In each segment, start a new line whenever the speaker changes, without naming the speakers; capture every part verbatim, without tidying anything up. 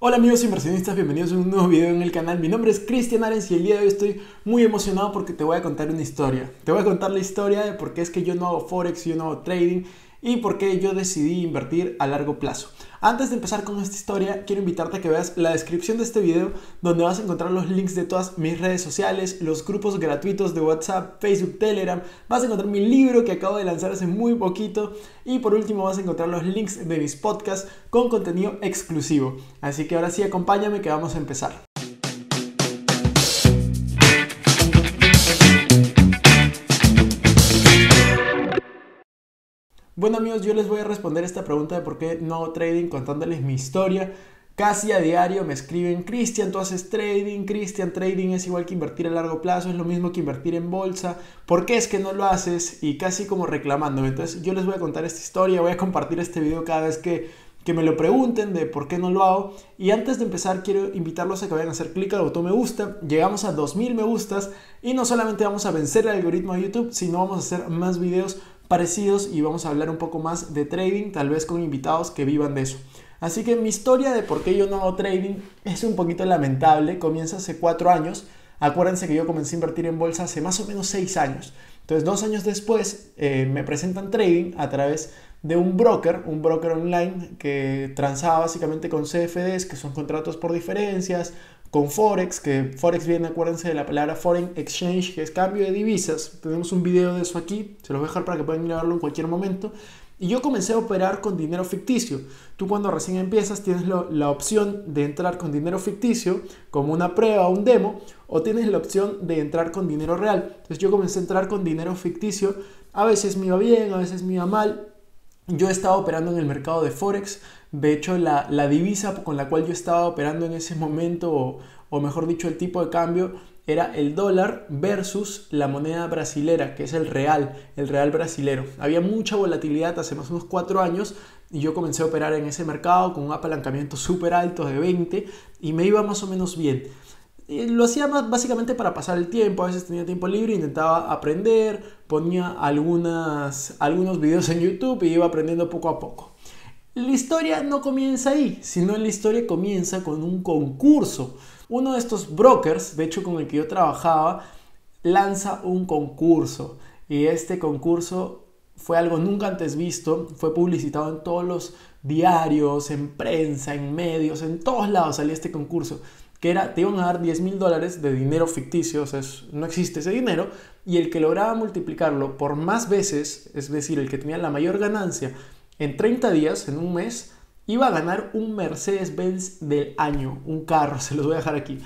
Hola amigos inversionistas, bienvenidos a un nuevo video en el canal. Mi nombre es Cristian Arens y el día de hoy estoy muy emocionado porque te voy a contar una historia. Te voy a contar la historia de por qué es que yo no hago Forex, yo no hago trading y por qué yo decidí invertir a largo plazo. Antes de empezar con esta historia, quiero invitarte a que veas la descripción de este video, donde vas a encontrar los links de todas mis redes sociales, los grupos gratuitos de WhatsApp, Facebook, Telegram. Vas a encontrar mi libro que acabo de lanzar hace muy poquito y por último vas a encontrar los links de mis podcasts con contenido exclusivo. Así que ahora sí, acompáñame que vamos a empezar. Bueno amigos, yo les voy a responder esta pregunta de por qué no hago trading contándoles mi historia. Casi a diario me escriben: Cristian, tú haces trading, Cristian, trading es igual que invertir a largo plazo, es lo mismo que invertir en bolsa, ¿por qué es que no lo haces? Y casi como reclamándome. Entonces yo les voy a contar esta historia, voy a compartir este video cada vez que, que me lo pregunten de por qué no lo hago. Y antes de empezar quiero invitarlos a que vayan a hacer clic al botón me gusta. Llegamos a dos mil me gustas y no solamente vamos a vencer el algoritmo de YouTube, sino vamos a hacer más videos parecidos y vamos a hablar un poco más de trading, tal vez con invitados que vivan de eso. Así que mi historia de por qué yo no hago trading es un poquito lamentable. Comienza hace cuatro años. Acuérdense que yo comencé a invertir en bolsa hace más o menos seis años. Entonces dos años después eh, me presentan trading a través de un broker, un broker online que transaba básicamente con C F Ds, que son contratos por diferencias, con Forex, que Forex viene, acuérdense de la palabra Foreign Exchange, que es cambio de divisas. Tenemos un video de eso aquí, se los voy a dejar para que puedan ir a verlo en cualquier momento. Y yo comencé a operar con dinero ficticio. Tú cuando recién empiezas tienes lo, la opción de entrar con dinero ficticio como una prueba o un demo, o tienes la opción de entrar con dinero real. Entonces yo comencé a entrar con dinero ficticio. A veces me iba bien, a veces me iba mal. Yo estaba operando en el mercado de Forex. De hecho, la, la divisa con la cual yo estaba operando en ese momento, o, o mejor dicho, el tipo de cambio, era el dólar versus la moneda brasilera, que es el real, el real brasilero. Había mucha volatilidad hace más o menos cuatro años y yo comencé a operar en ese mercado con un apalancamiento súper alto de veinte y me iba más o menos bien. Y lo hacía más básicamente para pasar el tiempo. A veces tenía tiempo libre, intentaba aprender, ponía algunas, algunos videos en YouTube y iba aprendiendo poco a poco. La historia no comienza ahí, sino la historia comienza con un concurso. Uno de estos brokers, de hecho con el que yo trabajaba, lanza un concurso. Y este concurso fue algo nunca antes visto, fue publicitado en todos los diarios, en prensa, en medios, en todos lados salía este concurso. Que era, te iban a dar diez mil dólares de dinero ficticio, o sea, es, no existe ese dinero, y el que lograba multiplicarlo por más veces, es decir, el que tenía la mayor ganancia, en treinta días, en un mes, iba a ganar un Mercedes-Benz del año, un carro, se los voy a dejar aquí.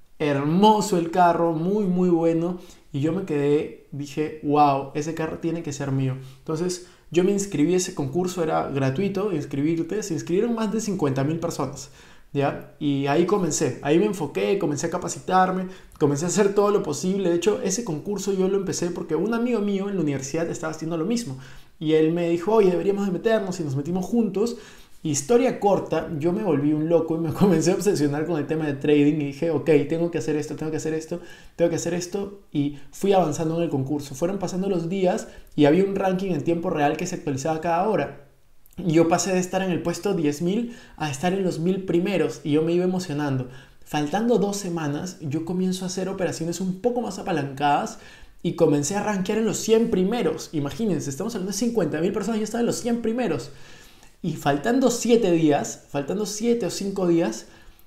Hermoso el carro, muy muy bueno, y yo me quedé, dije, wow, ese carro tiene que ser mío. Entonces yo me inscribí a ese concurso, era gratuito inscribirte, se inscribieron más de cincuenta mil personas. ¿Ya? Y ahí comencé, ahí me enfoqué, comencé a capacitarme, comencé a hacer todo lo posible. De hecho, ese concurso yo lo empecé porque un amigo mío en la universidad estaba haciendo lo mismo. Y él me dijo, oye, deberíamos de meternos, y nos metimos juntos. Historia corta, yo me volví un loco y me comencé a obsesionar con el tema de trading y dije, ok, tengo que hacer esto, tengo que hacer esto, tengo que hacer esto, y fui avanzando en el concurso. Fueron pasando los días y había un ranking en tiempo real que se actualizaba cada hora. Y yo pasé de estar en el puesto diez mil a estar en los mil primeros y yo me iba emocionando. Faltando dos semanas, yo comienzo a hacer operaciones un poco más apalancadas y comencé a rankear en los cien primeros. Imagínense, estamos hablando de cincuenta mil personas y yo estaba en los cien primeros. Y faltando siete días, faltando siete o cinco días,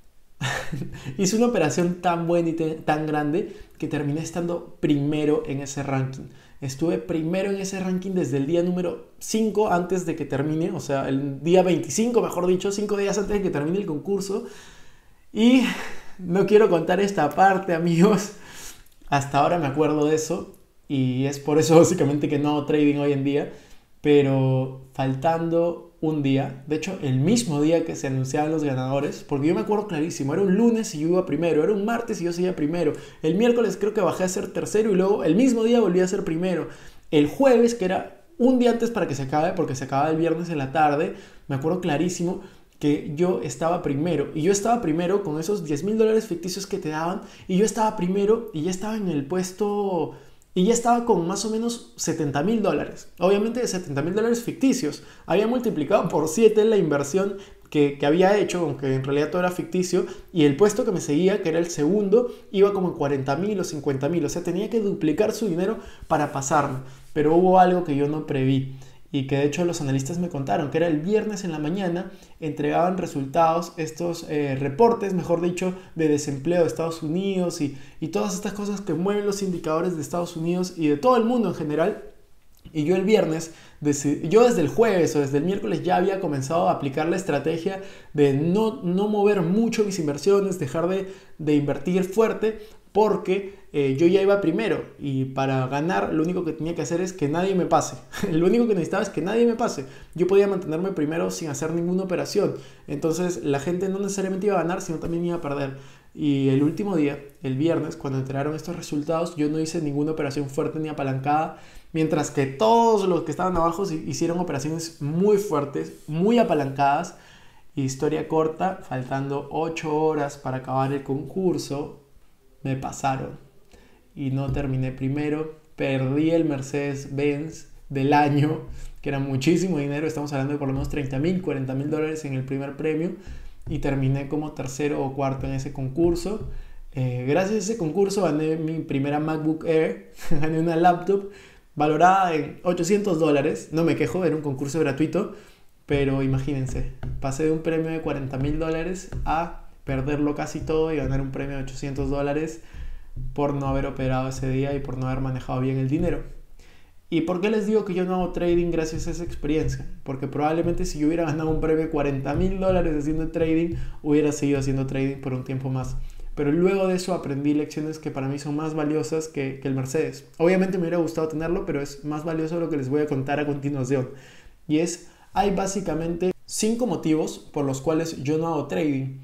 hice una operación tan buena y tan grande que terminé estando primero en ese ranking. Estuve primero en ese ranking desde el día número cinco antes de que termine, o sea, el día veinticinco, mejor dicho, cinco días antes de que termine el concurso. Y no quiero contar esta parte, amigos. Hasta ahora me acuerdo de eso y es por eso básicamente que no hago trading hoy en día. Pero faltando un día, de hecho el mismo día que se anunciaban los ganadores, porque yo me acuerdo clarísimo, era un lunes y yo iba primero, era un martes y yo seguía primero, el miércoles creo que bajé a ser tercero y luego el mismo día volví a ser primero, el jueves, que era un día antes para que se acabe, porque se acababa el viernes en la tarde, me acuerdo clarísimo que yo estaba primero, y yo estaba primero con esos diez mil dólares ficticios que te daban, y yo estaba primero y ya estaba en el puesto... Y ya estaba con más o menos setenta mil dólares. Obviamente de setenta mil dólares ficticios. Había multiplicado por siete la inversión que que, que había hecho, aunque en realidad todo era ficticio, y el puesto que me seguía, que era el segundo, iba como en cuarenta mil o cincuenta mil, o sea, tenía que duplicar su dinero para pasarme, pero hubo algo que yo no preví. Y que de hecho los analistas me contaron que era el viernes en la mañana, entregaban resultados, estos eh, reportes, mejor dicho, de desempleo de Estados Unidos y, y todas estas cosas que mueven los indicadores de Estados Unidos y de todo el mundo en general. Y yo el viernes, desde, yo desde el jueves o desde el miércoles ya había comenzado a aplicar la estrategia de no, no mover mucho mis inversiones, dejar de, de invertir fuerte, porque eh, yo ya iba primero y para ganar lo único que tenía que hacer es que nadie me pase. Lo único que necesitaba es que nadie me pase. Yo podía mantenerme primero sin hacer ninguna operación. Entonces la gente no necesariamente iba a ganar, sino también iba a perder. Y el último día, el viernes, cuando entregaron estos resultados, yo no hice ninguna operación fuerte ni apalancada, mientras que todos los que estaban abajo hicieron operaciones muy fuertes, muy apalancadas. Historia corta, faltando ocho horas para acabar el concurso, me pasaron y no terminé primero. Perdí el Mercedes-Benz del año, que era muchísimo dinero, estamos hablando de por lo menos treinta mil, cuarenta mil dólares en el primer premio, y terminé como tercero o cuarto en ese concurso. Eh, gracias a ese concurso gané mi primera MacBook Air, gané una laptop valorada en ochocientos dólares, no me quejo, era un concurso gratuito, pero imagínense, pasé de un premio de cuarenta mil dólares a perderlo casi todo y ganar un premio de ochocientos dólares por no haber operado ese día y por no haber manejado bien el dinero. ¿Y por qué les digo que yo no hago trading gracias a esa experiencia? Porque probablemente si yo hubiera ganado un premio de cuarenta mil dólares haciendo trading, hubiera seguido haciendo trading por un tiempo más. Pero luego de eso aprendí lecciones que para mí son más valiosas que, que el Mercedes. Obviamente me hubiera gustado tenerlo, pero es más valioso lo que les voy a contar a continuación. Y es, hay básicamente cinco motivos por los cuales yo no hago trading.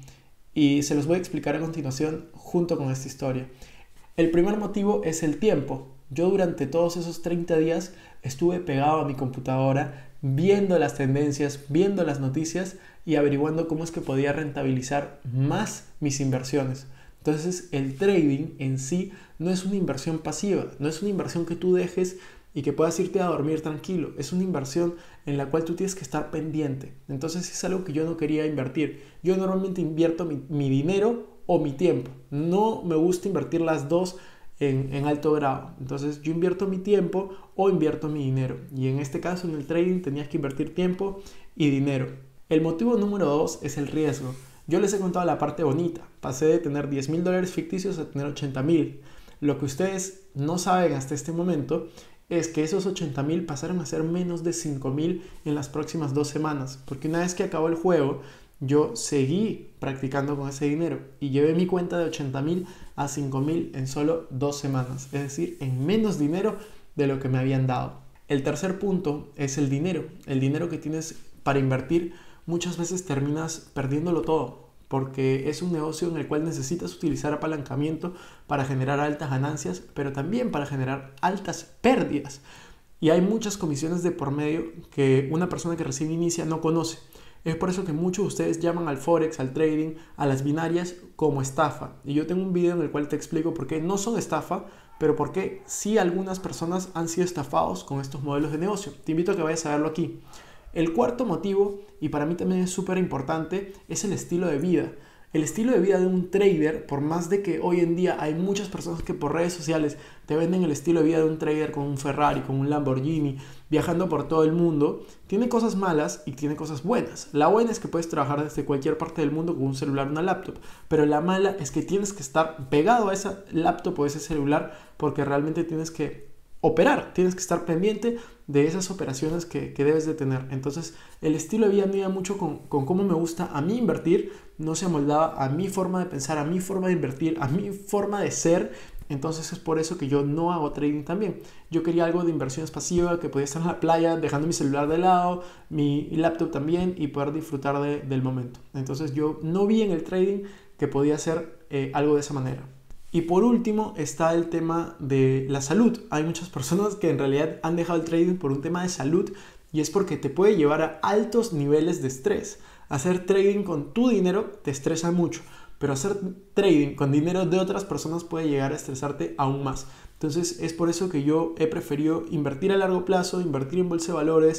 Y se los voy a explicar a continuación junto con esta historia. El primer motivo es el tiempo. Yo durante todos esos treinta días estuve pegado a mi computadora viendo las tendencias, viendo las noticias y averiguando cómo es que podía rentabilizar más mis inversiones. Entonces el trading en sí no es una inversión pasiva, no es una inversión que tú dejes y que puedas irte a dormir tranquilo. Es una inversión en la cual tú tienes que estar pendiente. Entonces es algo que yo no quería invertir. Yo normalmente invierto mi, mi dinero o mi tiempo. No me gusta invertir las dos en, en alto grado. Entonces yo invierto mi tiempo o invierto mi dinero. Y en este caso en el trading tenías que invertir tiempo y dinero. El motivo número dos es el riesgo. Yo les he contado la parte bonita. Pasé de tener diez mil dólares ficticios a tener ochenta mil. Lo que ustedes no saben hasta este momento es que esos ochenta mil pasaron a ser menos de cinco mil en las próximas dos semanas. Porque una vez que acabó el juego, yo seguí practicando con ese dinero y llevé mi cuenta de ochenta mil a cinco mil en solo dos semanas. Es decir, en menos dinero de lo que me habían dado. El tercer punto es el dinero. El dinero que tienes para invertir, muchas veces terminas perdiéndolo todo. Porque es un negocio en el cual necesitas utilizar apalancamiento para generar altas ganancias, pero también para generar altas pérdidas. Y hay muchas comisiones de por medio que una persona que recién inicia no conoce. Es por eso que muchos de ustedes llaman al Forex, al trading, a las binarias como estafa. Y yo tengo un video en el cual te explico por qué no son estafa, pero por qué sí algunas personas han sido estafados con estos modelos de negocio. Te invito a que vayas a verlo aquí. El cuarto motivo, y para mí también es súper importante, es el estilo de vida. El estilo de vida de un trader, por más de que hoy en día hay muchas personas que por redes sociales te venden el estilo de vida de un trader con un Ferrari, con un Lamborghini, viajando por todo el mundo, tiene cosas malas y tiene cosas buenas. La buena es que puedes trabajar desde cualquier parte del mundo con un celular o una laptop, pero la mala es que tienes que estar pegado a esa laptop o ese celular porque realmente tienes que operar, tienes que estar pendiente de esas operaciones que, que debes de tener. Entonces el estilo de vida me iba mucho con, con cómo me gusta a mí invertir, no se amoldaba a mi forma de pensar, a mi forma de invertir, a mi forma de ser. Entonces es por eso que yo no hago trading también. Yo quería algo de inversiones pasivas, que podía estar en la playa dejando mi celular de lado, mi laptop también, y poder disfrutar de, del momento. Entonces yo no vi en el trading que podía hacer eh, algo de esa manera. Y por último está el tema de la salud. Hay muchas personas que en realidad han dejado el trading por un tema de salud y es porque te puede llevar a altos niveles de estrés. Hacer trading con tu dinero te estresa mucho, pero hacer trading con dinero de otras personas puede llegar a estresarte aún más. Entonces es por eso que yo he preferido invertir a largo plazo, invertir en bolsa de valores,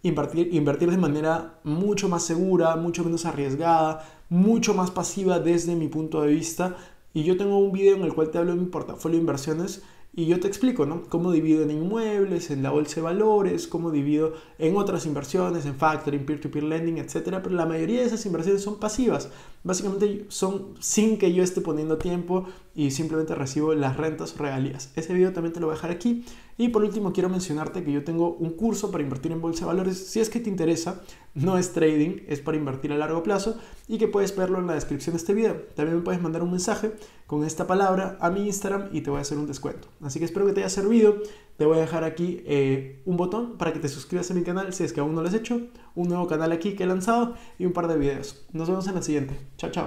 invertir, invertir de manera mucho más segura, mucho menos arriesgada, mucho más pasiva desde mi punto de vista. Y yo tengo un video en el cual te hablo de mi portafolio de inversiones y yo te explico, ¿no? Cómo divido en inmuebles, en la bolsa de valores, cómo divido en otras inversiones, en factoring, peer-to-peer lending, etcétera. Pero la mayoría de esas inversiones son pasivas. Básicamente son sin que yo esté poniendo tiempo y simplemente recibo las rentas o regalías. Ese video también te lo voy a dejar aquí. Y por último quiero mencionarte que yo tengo un curso para invertir en bolsa de valores. Si es que te interesa, no es trading, es para invertir a largo plazo y que puedes verlo en la descripción de este video. También me puedes mandar un mensaje con esta palabra a mi Instagram y te voy a hacer un descuento. Así que espero que te haya servido. Te voy a dejar aquí eh, un botón para que te suscribas a mi canal si es que aún no lo has hecho. Un nuevo canal aquí que he lanzado y un par de videos. Nos vemos en la siguiente. Chao, chao.